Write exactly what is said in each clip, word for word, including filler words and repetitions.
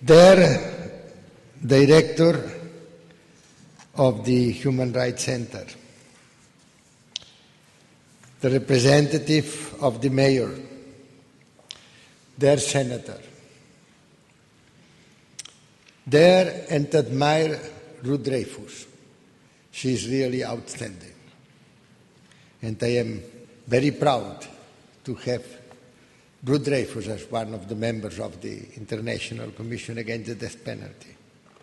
Their director of the Human Rights Center, the representative of the mayor, their senator, dare and admire Ruth Dreyfus. She is really outstanding. And I am very proud to have Ruth Dreyfus as one of the members of the International Commission Against the Death Penalty.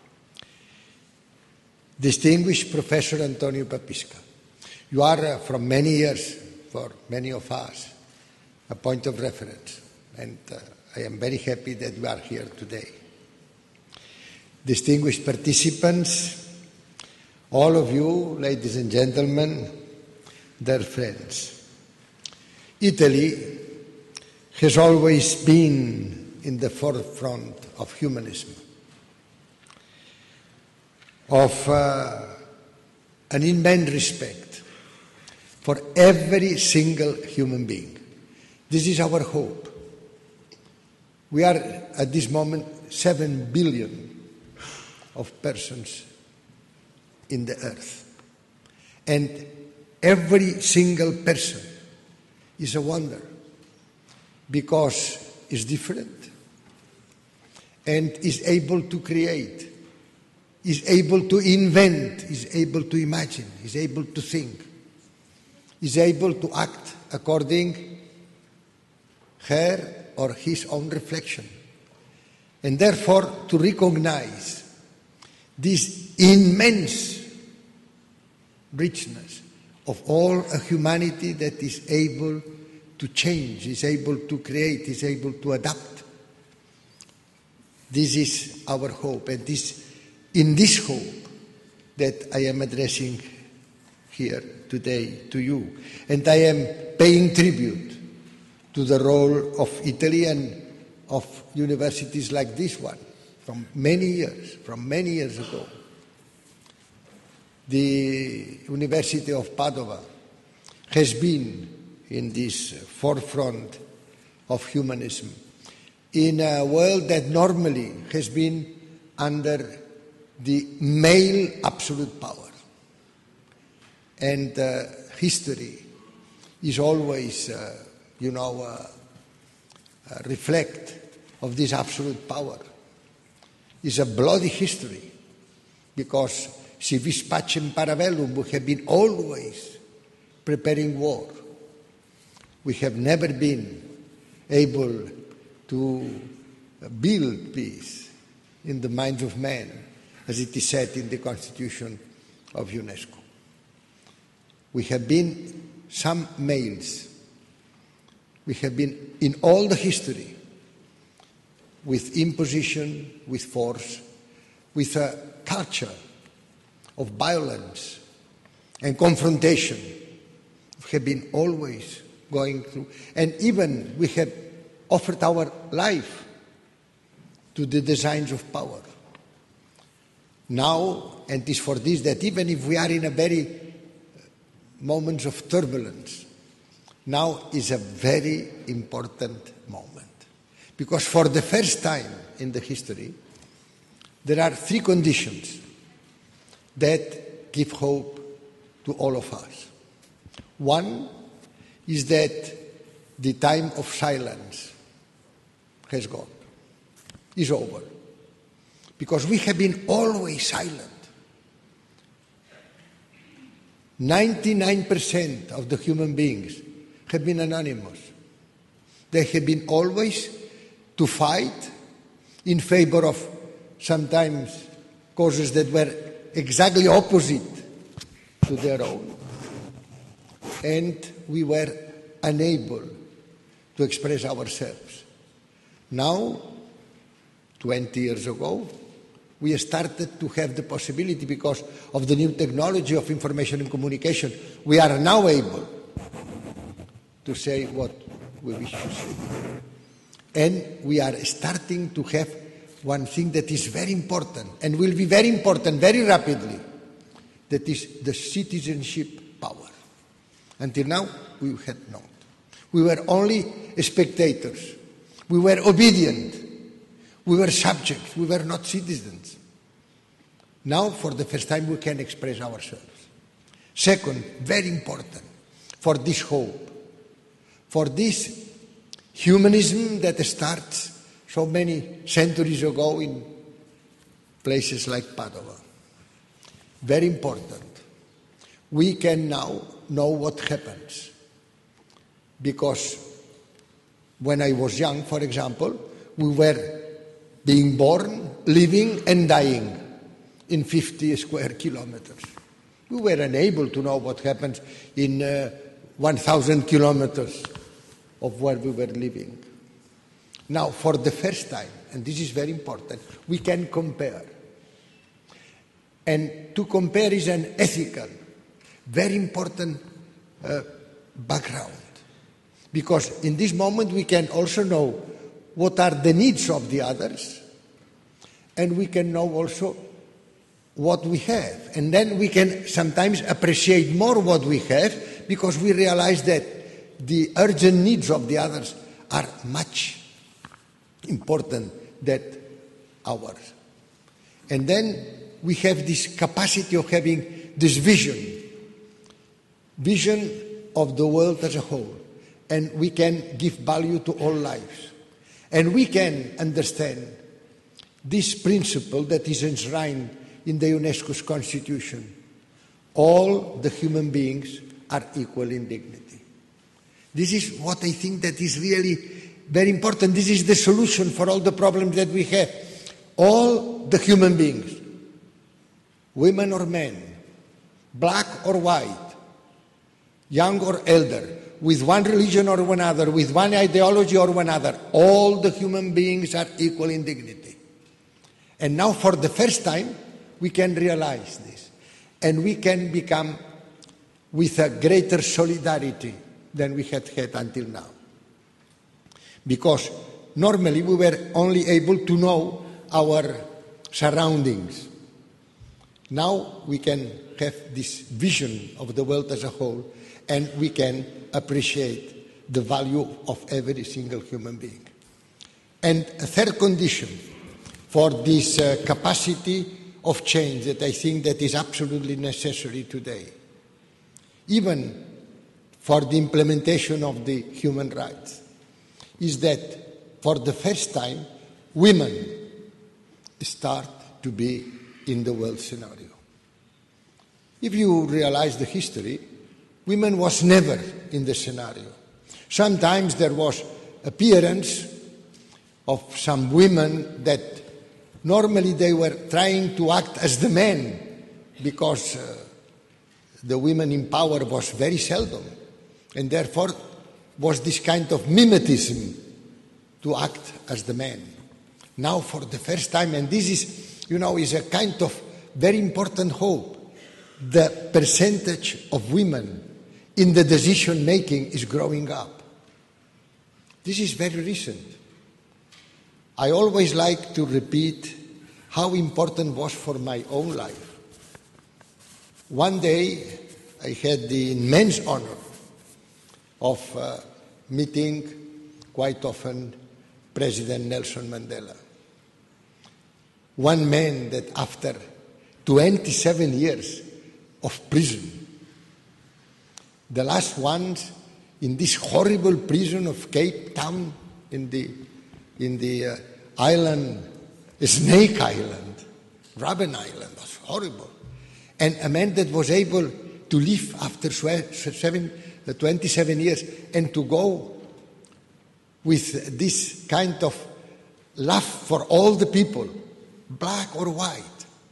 Distinguished Professor Antonio Papisca, you are uh, from many years, for many of us, a point of reference, and uh, I am very happy that you are here today. Distinguished participants, all of you, ladies and gentlemen, dear friends, Italy has always been in the forefront of humanism, of uh, an immense respect for every single human being. This is our hope. We are at this moment seven billion of persons in the earth. And every single person is a wonder because is different and is able to create, is able to invent, is able to imagine, is able to think, is able to act according her or his own reflection. And therefore to recognize this immense richness of all a humanity that is able to change, is able to create, is able to adapt. This is our hope, and this, in this hope that I am addressing here today to you. And I am paying tribute to the role of Italy and of universities like this one from many years, from many years ago. The University of Padua has been in this forefront of humanism in a world that normally has been under the male absolute power. And uh, history is always, uh, you know, uh, uh, reflect of this absolute power. It's a bloody history because si vis pacem parabellum, we have been always preparing war. We have never been able to build peace in the minds of men, as it is said in the Constitution of UNESCO. We have been some males. We have been in all the history with imposition, with force, with a culture of violence and confrontation. We have been always going through, and even we have offered our life to the designs of power. Now, and it is for this that even if we are in a very moments of turbulence, now is a very important moment. Because for the first time in the history, there are three conditions that give hope to all of us. One is that the time of silence has gone, is over. Because we have been always silent. ninety-nine percent of the human beings have been anonymous. They have been always to fight in favor of sometimes causes that were exactly opposite to their own. And we were unable to express ourselves. Now, twenty years ago, we started to have the possibility, because of the new technology of information and communication, we are now able to say what we wish to say. And we are starting to have one thing that is very important and will be very important very rapidly, that is the citizenship power. Until now, we had not. We were only spectators. We were obedient. We were subjects. We were not citizens. Now, for the first time, we can express ourselves. Second, very important, for this hope, for this humanism that starts so many centuries ago in places like Padua. Very important. We can now know what happens. Because when I was young, for example, we were being born, living and dying in fifty square kilometers. We were unable to know what happens in uh, one thousand kilometers of where we were living. Now, for the first time, and this is very important, we can compare. And to compare is an ethical, very important uh, background. Because in this moment we can also know what are the needs of the others, and we can know also what we have. And then we can sometimes appreciate more what we have, because we realize that the urgent needs of the others are much important than ours. And then we have this capacity of having this vision, vision of the world as a whole. And we can give value to all lives. And we can understand this principle that is enshrined in the UNESCO's constitution. All the human beings are equal in dignity. This is what I think that is really very important. This is the solution for all the problems that we have. All the human beings, women or men, black or white, young or elder, with one religion or one other, with one ideology or one other, all the human beings are equal in dignity. And now for the first time, we can realize this. And we can become with a greater solidarity than we had had until now. Because normally we were only able to know our surroundings. Now we can have this vision of the world as a whole, and we can appreciate the value of every single human being. And a third condition for this uh, capacity of change that I think that is absolutely necessary today, even for the implementation of the human rights, is that for the first time women start to be in the world scenario. If you realize the history, women was never in the scenario. Sometimes there was appearance of some women that normally they were trying to act as the men, because uh, the women in power was very seldom, and therefore was this kind of mimetism to act as the men. Now for the first time, and this is, you know, is a kind of very important hope, the percentage of women in the decision making is growing up. This is very recent. I always like to repeat how important was for my own life. One day I had the immense honor of uh, meeting quite often President Nelson Mandela. One man that after twenty-seven years of prison, the last ones in this horrible prison of Cape Town, in the in the uh, island, Snake Island, Robben Island, was horrible. And a man that was able to live after seven, uh, twenty-seven years and to go with this kind of love for all the people, black or white.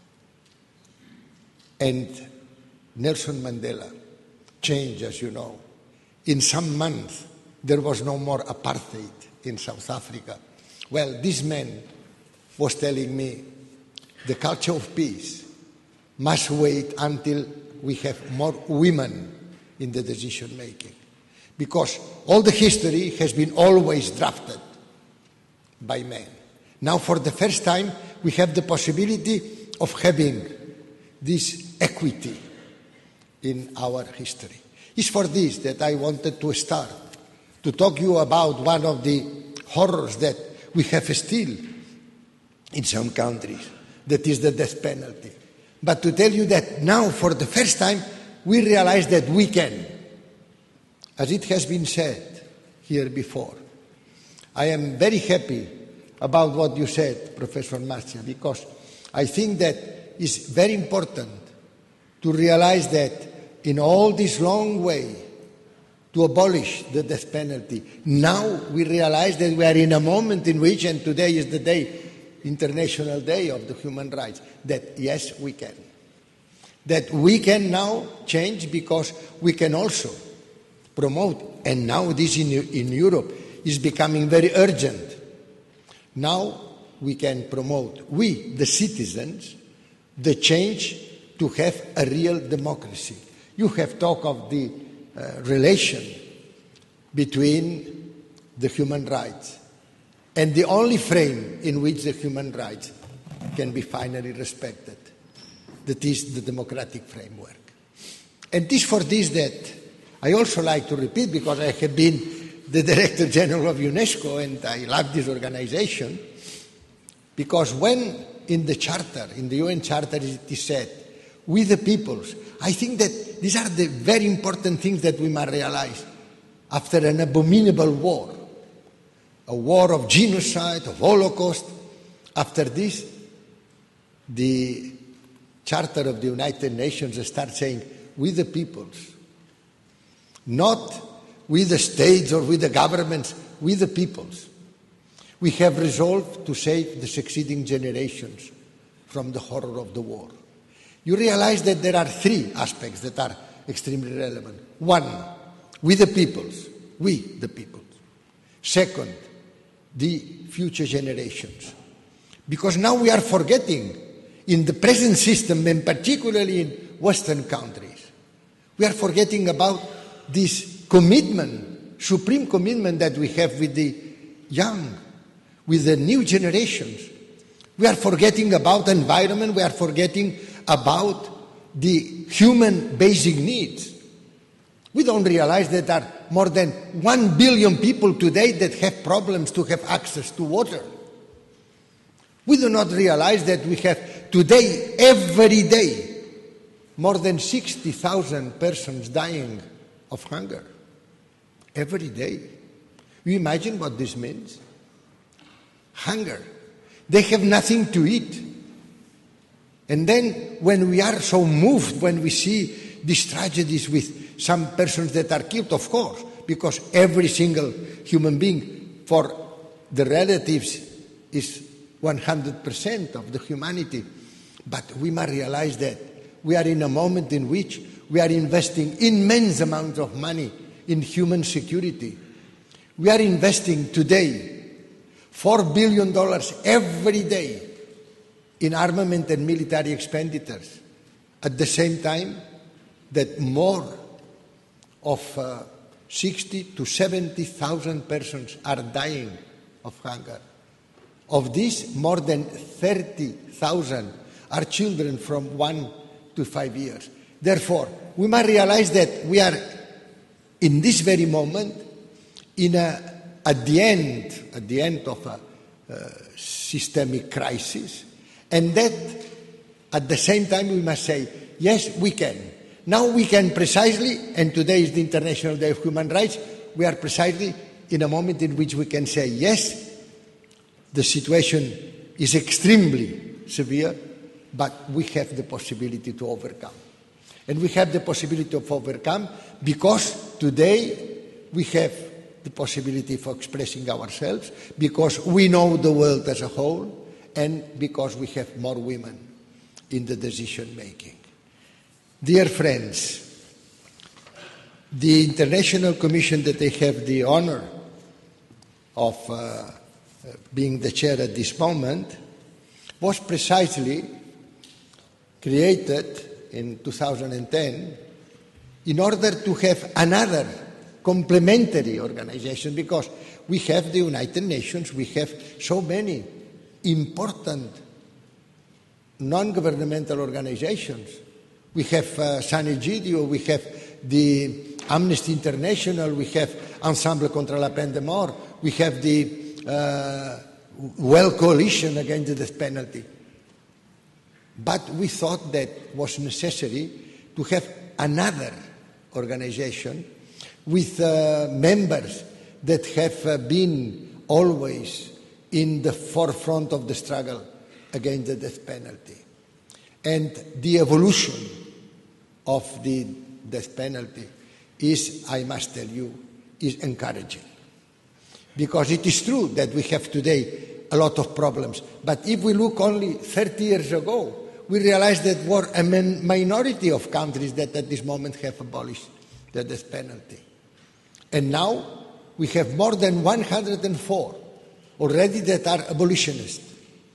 And Nelson Mandela changed, as you know. In some months, there was no more apartheid in South Africa. Well, this man was telling me the culture of peace must wait until we have more women in the decision making. Because all the history has been always drafted by men. Now for the first time, we have the possibility of having this equity in our history. It's for this that I wanted to start, to talk to you about one of the horrors that we have still in some countries. That is the death penalty. But to tell you that now, for the first time, we realize that we can. As it has been said here before, I am very happy about what you said, Professor Marcia, because I think that it's very important to realize that in all this long way to abolish the death penalty, now we realize that we are in a moment in which, and today is the day, International Day of the Human Rights, that yes, we can. That we can now change because we can also promote, and now this in, in Europe is becoming very urgent. Now we can promote, we, the citizens, the change to have a real democracy. You have talked of the uh, relation between the human rights and the only frame in which the human rights can be finally respected. That is the democratic framework. And it is for this that I also like to repeat, because I have been the Director General of UNESCO and I love this organization, because when in the Charter, in the U N Charter it is said, we the peoples, I think that these are the very important things that we must realize after an abominable war, a war of genocide, of Holocaust. After this, the Charter of the United Nations starts saying, we the peoples, not we the states or we the governments, we the peoples. We have resolved to save the succeeding generations from the horror of the war. You realize that there are three aspects that are extremely relevant. One, we the peoples, we the peoples. Second, the future generations. Because now we are forgetting, in the present system, and particularly in Western countries, we are forgetting about this commitment, supreme commitment that we have with the young, with the new generations. We are forgetting about environment, we are forgetting about the human basic needs. We don't realize that there are more than one billion people today that have problems to have access to water. We do not realize that we have today, every day, more than sixty thousand persons dying of hunger. Every day. You imagine what this means? Hunger. They have nothing to eat. And then when we are so moved, when we see these tragedies with some persons that are killed, of course, because every single human being, for the relatives, is one hundred percent of the humanity. But we must realize that we are in a moment in which we are investing immense amounts of money in human security. We are investing today four billion dollars every day in armament and military expenditures. At the same time that more of uh, sixty to seventy thousand persons are dying of hunger. Of these, more than thirty thousand are children from one to five years. Therefore, we must realize that we are in this very moment in a, at the end, at the end of a uh, systemic crisis, and that at the same time we must say, yes, we can. Now we can precisely, and today is the International Day of Human Rights, we are precisely in a moment in which we can say, yes, the situation is extremely severe, but we have the possibility to overcome. And we have the possibility of overcome because today we have the possibility for expressing ourselves, because we know the world as a whole, and because we have more women in the decision making. Dear friends, the International Commission that I have the honor of uh, being the chair at this moment was precisely created in two thousand ten in order to have another complementary organization, because we have the United Nations, we have so many important non-governmental organizations. We have uh, San Egidio, we have the Amnesty International, we have Ensemble contre la peine de mort, we have the uh, well coalition against the death penalty. But we thought that it was necessary to have another organization with uh, members that have uh, been always in the forefront of the struggle against the death penalty. And the evolution of the death penalty is, I must tell you, is encouraging. Because it is true that we have today a lot of problems. But if we look only thirty years ago, we realize that there were a minority of countries that at this moment have abolished the death penalty. And now we have more than one hundred four already that are abolitionists.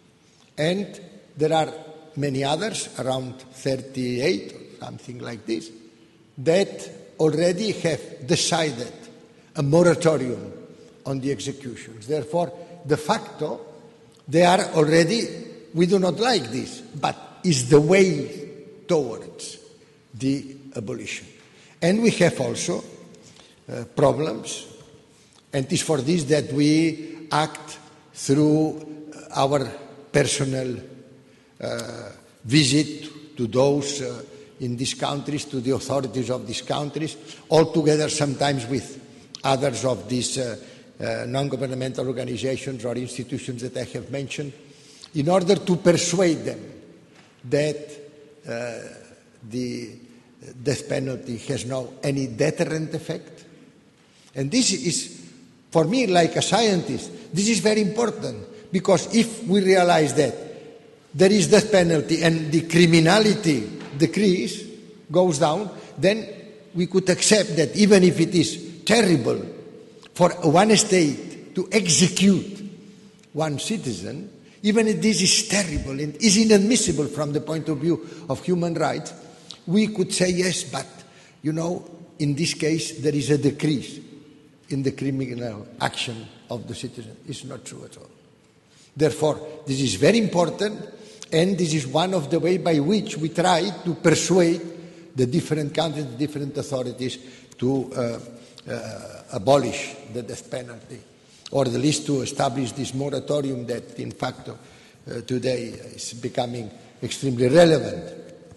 And there are many others, around thirty-eight or something like this, that already have decided a moratorium on the executions. Therefore, de facto, they are already, we do not like this, but is the way towards the abolition. And we have also uh, problems, and it is for this that we act through our personal uh, visit to those uh, in these countries, to the authorities of these countries, all together sometimes with others of these uh, uh, non-governmental organizations or institutions that I have mentioned, in order to persuade them that uh, the death penalty has no any deterrent effect. And this is, for me, like a scientist, this is very important, because if we realize that there is death penalty and the criminality decrease, goes down, then we could accept that even if it is terrible for one state to execute one citizen, even if this is terrible and is inadmissible from the point of view of human rights, we could say yes, but, you know, in this case there is a decrease in the criminal action of the citizen. It's not true at all. Therefore, this is very important, and this is one of the ways by which we try to persuade the different countries, the different authorities to uh, uh, abolish the death penalty, or at least to establish this moratorium that, in fact, uh, today is becoming extremely relevant.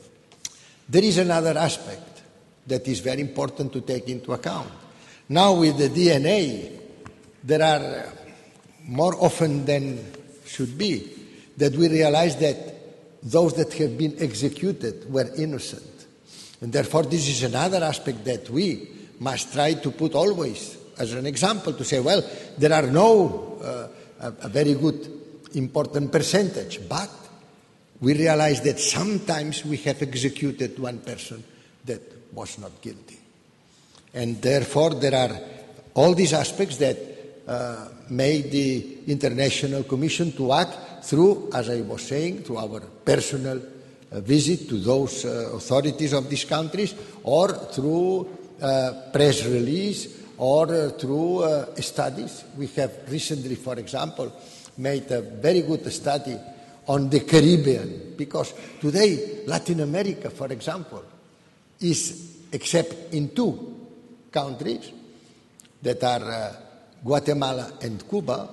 There is another aspect that is very important to take into account. Now with the D N A, there are more often than should be that we realize that those that have been executed were innocent. And therefore this is another aspect that we must try to put always as an example, to say, well, there are no uh, a, a very good important percentage, but we realize that sometimes we have executed one person that was not guilty. And therefore there are all these aspects that uh, made the International Commission to act through, as I was saying, through our personal uh, visit to those uh, authorities of these countries, or through uh, press release, or uh, through uh, studies. We have recently, for example, made a very good study on the Caribbean, because today Latin America, for example, is, except in two countries that are uh, Guatemala and Cuba,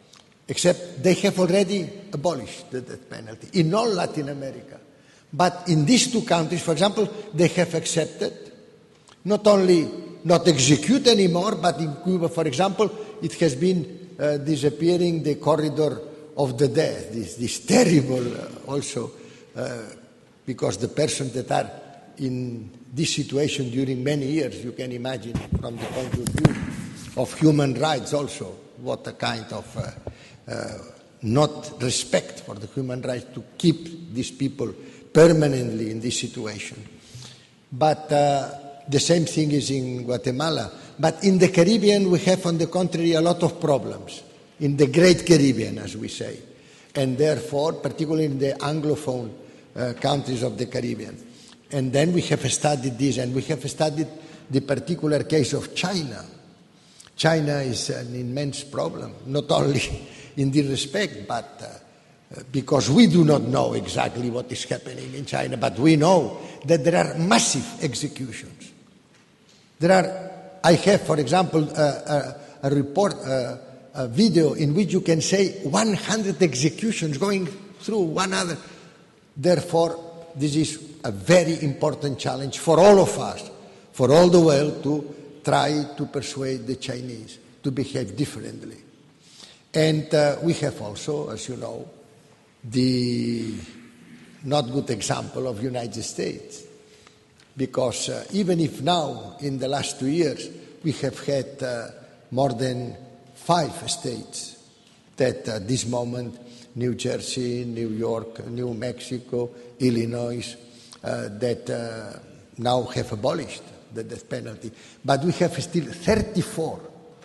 except they have already abolished the death penalty in all Latin America. But in these two countries, for example, they have accepted not only not execute anymore, but in Cuba, for example, it has been uh, disappearing the corridor of the death, this, this terrible uh, also, uh, because the persons that are in this situation during many years, you can imagine from the point of view of human rights also, what a kind of uh, uh, not respect for the human rights to keep these people permanently in this situation. But uh, the same thing is in Guatemala. But in the Caribbean, we have, on the contrary, a lot of problems. In the Great Caribbean, as we say. And therefore, particularly in the Anglophone uh, countries of the Caribbean. And then we have studied this, and we have studied the particular case of China. China is an immense problem, not only in this respect, but uh, because we do not know exactly what is happening in China, but we know that there are massive executions. There are, I have, for example, uh, a, a report, uh, a video in which you can say one hundred executions going through one another. Therefore, this is a very important challenge for all of us, for all the world, to try to persuade the Chinese to behave differently. And uh, we have also, as you know, the not good example of United States. Because uh, even if now, in the last two years, we have had uh, more than five states that at this moment, New Jersey, New York, New Mexico, Illinois, uh, that uh, now have abolished the death penalty. But we have still thirty-four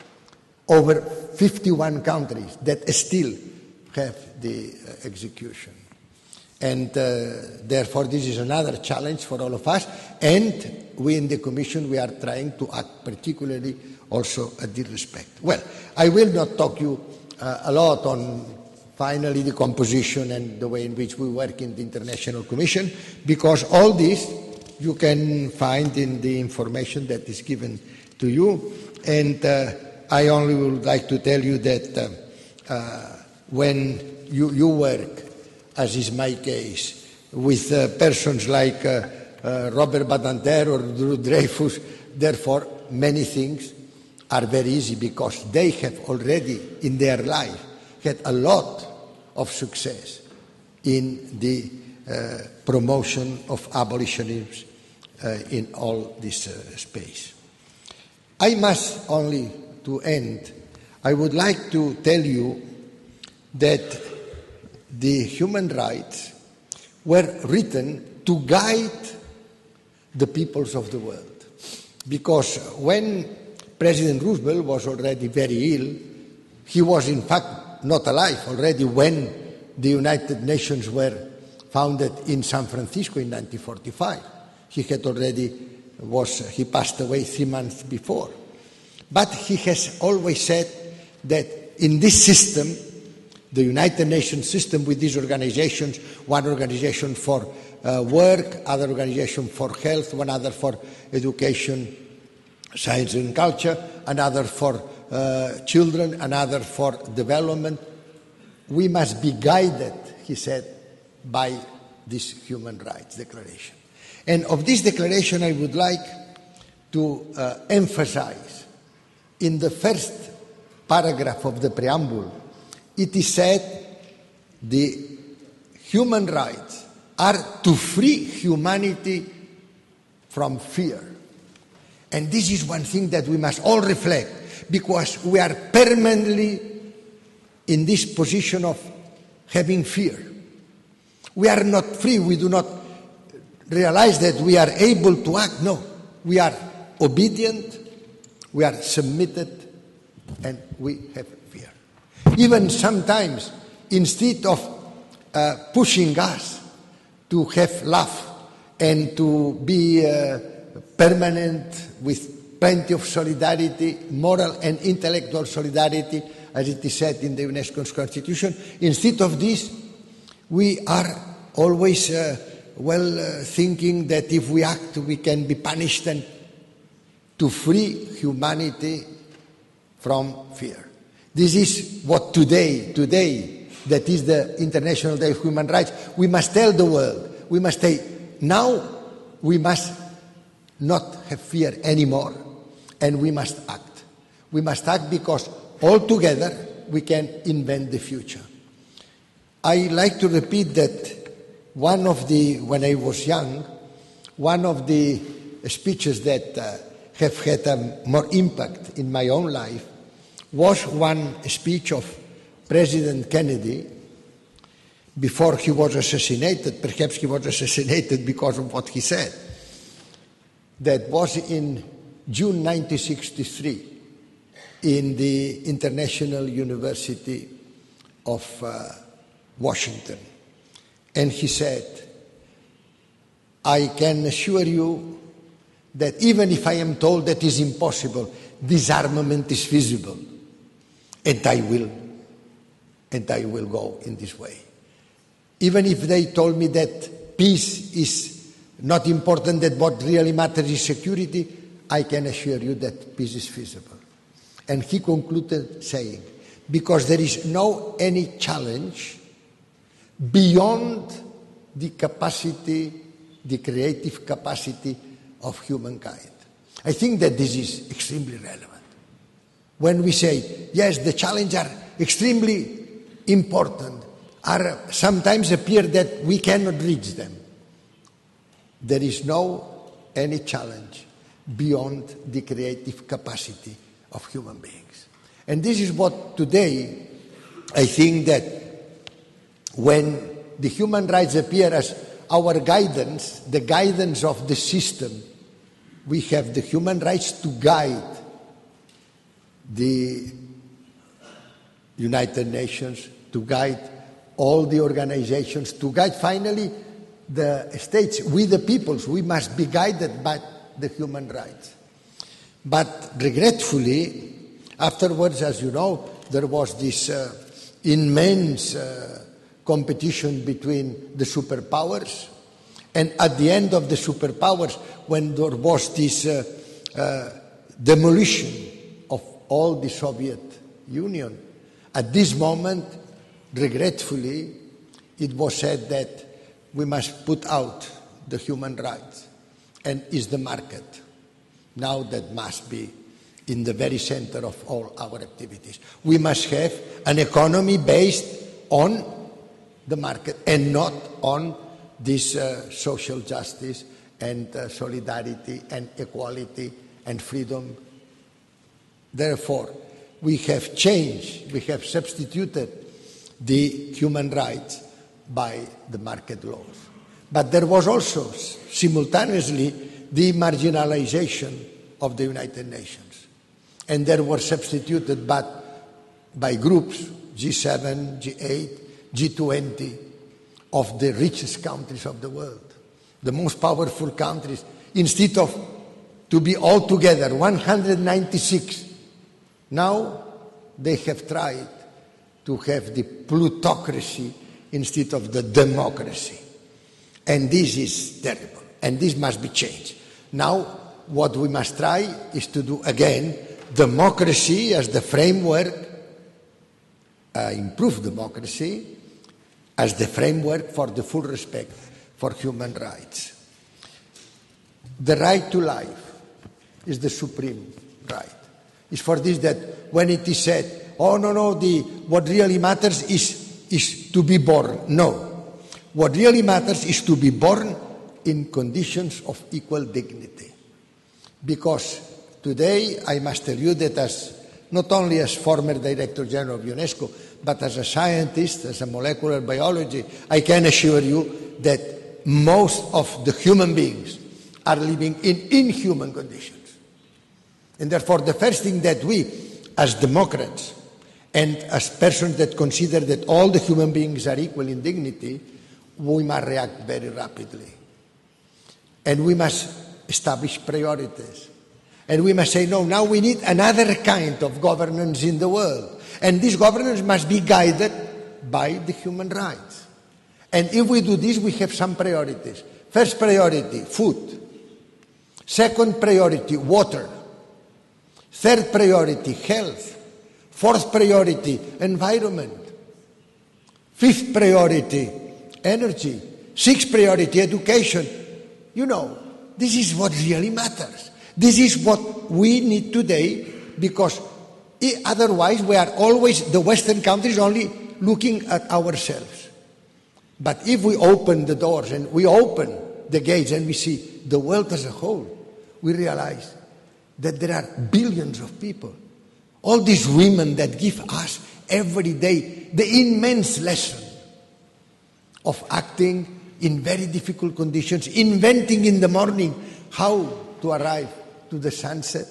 over fifty-one countries that still have the uh, execution. And uh, therefore this is another challenge for all of us, and we in the Commission, we are trying to act particularly also at this respect. Well, I will not talk you uh, a lot on finally the composition and the way in which we work in the International Commission, because all this you can find in the information that is given to you, and uh, I only would like to tell you that uh, uh, when you, you work, as is my case, with uh, persons like uh, uh, Robert Badinter or Drew Dreyfus, therefore many things are very easy because they have already in their life had a lot of success in the uh, promotion of abolitionism uh, in all this uh, space. I must only, to end, I would like to tell you that the human rights were written to guide the peoples of the world. Because when President Roosevelt was already very ill, he was in fact not alive already when the United Nations were founded in San Francisco in nineteen forty-five. He had already was, he passed away three months before. But he has always said that in this system, the United Nations system with these organizations, one organization for uh, work, other organization for health, one other for education, science and culture, another for uh, children, another for development. We must be guided, he said, by this Human Rights Declaration. And of this declaration I would like to uh, emphasize in the first paragraph of the preamble. It is said the human rights are to free humanity from fear. And this is one thing that we must all reflect, because we are permanently in this position of having fear. We are not free, we do not realize that we are able to act. No, we are obedient, we are submitted, and we have fear. Even sometimes, instead of uh, pushing us to have love and to be uh, permanent with plenty of solidarity, moral and intellectual solidarity, as it is said in the UNESCO's constitution, instead of this, we are always uh, well uh, thinking that if we act, we can be punished, and to free humanity from fear. This is what today, today, that is the International Day of Human Rights, we must tell the world. We must say, now we must not have fear anymore, and we must act. We must act because all together we can invent the future. I like to repeat that one of the, when I was young, one of the speeches that uh, have had a more impact in my own life was one speech of President Kennedy before he was assassinated. Perhaps he was assassinated because of what he said. That was in June nineteen sixty-three in the International University of uh, Washington. And he said, I can assure you that even if I am told that is impossible, disarmament is feasible. And I will, and I will go in this way. Even if they told me that peace is not important, that what really matters is security, I can assure you that peace is feasible. And he concluded saying, because there is no any challenge beyond the capacity, the creative capacity of humankind. I think that this is extremely relevant. When we say, yes, the challenges are extremely important, are sometimes appear that we cannot reach them. There is no any challenge beyond the creative capacity of human beings. And this is what today, I think that when the human rights appear as our guidance, the guidance of the system, we have the human rights to guide the United Nations, to guide all the organizations, to guide finally the states. We the peoples, we must be guided by the human rights. But regretfully, afterwards, as you know, there was this uh, immense uh, competition between the superpowers. And at the end of the superpowers, when there was this uh, uh, demolition of all the Soviet Union, at this moment, regretfully, it was said that we must put out the human rights and is the market. Now that must be in the very center of all our activities. We must have an economy based on the market and not on this uh, social justice and uh, solidarity and equality and freedom. Therefore, we have changed, we have substituted the human rights by the market laws. But there was also simultaneously the marginalization of the United Nations. And there were substituted by, by groups, G seven, G eight, G twenty, of the richest countries of the world, the most powerful countries, instead of to be all together, one hundred ninety-six. Now they have tried to have the plutocracy instead of the democracy. And this is terrible, and this must be changed. Now what we must try is to do again democracy as the framework, uh, improve democracy as the framework for the full respect for human rights. The right to life is the supreme right. It's for this that when it is said, oh no, no, the, what really matters is, is to be born. No. What really matters is to be born in conditions of equal dignity. Because today I must tell you that as not only as former Director General of UNESCO, but as a scientist, as a molecular biology, I can assure you that most of the human beings are living in inhuman conditions. And therefore the first thing that we, as democrats, and as persons that consider that all the human beings are equal in dignity, we must react very rapidly. And we must establish priorities. And we must say, no, now we need another kind of governance in the world. And this governance must be guided by the human rights. And if we do this, we have some priorities. First priority, food. Second priority, water. Third priority, health. Fourth priority, environment. Fifth priority, energy. Sixth priority, education. You know, this is what really matters. This is what we need today, because otherwise we are always, the Western countries, only looking at ourselves. But if we open the doors and we open the gates and we see the world as a whole, we realize that there are billions of people. All these women that give us every day the immense lesson of acting in very difficult conditions, inventing in the morning how to arrive to the sunset,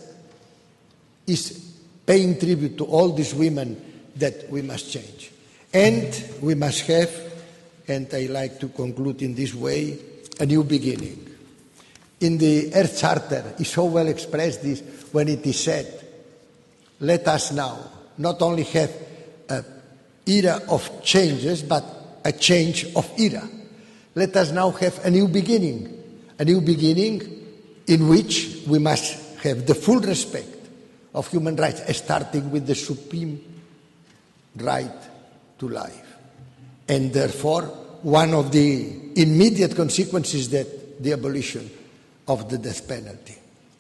is paying tribute to all these women that we must change. And we must have, and I like to conclude in this way, a new beginning. In the Earth Charter, is so well expressed this when it is said, let us now not only have an era of changes, but a change of era. Let us now have a new beginning, a new beginning in which we must have the full respect of human rights, starting with the supreme right to life. And therefore, one of the immediate consequences is that the abolition of the death penalty.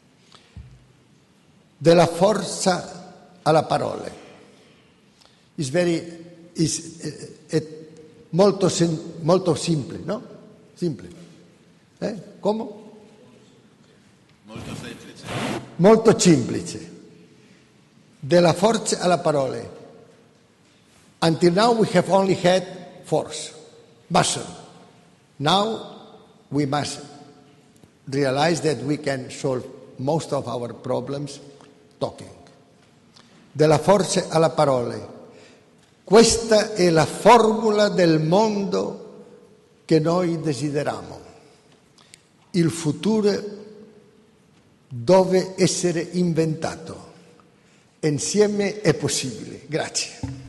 Della forza alla parola. Is very, is, è, è molto, molto simple, no? Simple. Eh? Come? Molto semplice. Molto semplice. Della forza alla parola. Until now we have only had force, muscle. Now we must realize that we can solve most of our problems talking. Della forza alla parola. Questa è la formula del mondo che noi desideriamo. Il futuro deve essere inventato. Insieme è possibile. Grazie.